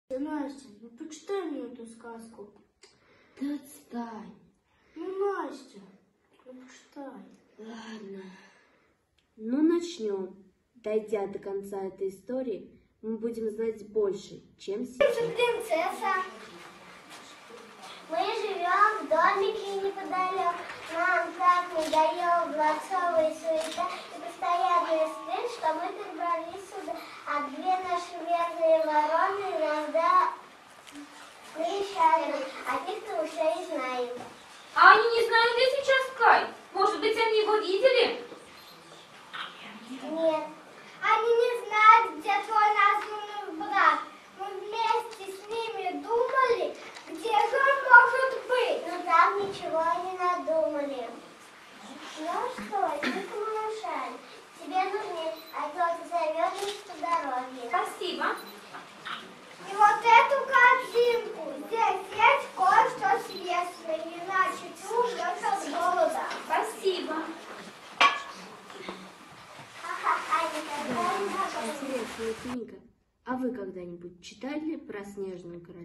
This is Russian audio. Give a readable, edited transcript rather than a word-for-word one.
Настя, ну почитай мне эту сказку. Да отстань. Ну, Настя, ну почитай. Ладно. Ну, начнем. Дойдя до конца этой истории, мы будем знать больше, чем сейчас. Принцесса. Мы живем в домике неподалеку. Нам так надоела дворцовая суета и постоянный стыд, что мы перебрались сюда. А две наши верные вороны иногда навещали. О них-то уже и знаем. А они не знают, где сейчас Кай? Может быть, они его видели? Нет. Они не знают, где твой названный брат. Мы вместе с ними думали, где же он может быть. Но там ничего не надумали. Ну что, не мешай. Тебе нужнее, а то ты завернешь по дороге. Спасибо. И вот эту корзинку. Здесь есть кое-что съестное, иначе ты умрешь от голода. Спасибо. Интересная книга. А вы когда-нибудь читали про снежную королеву?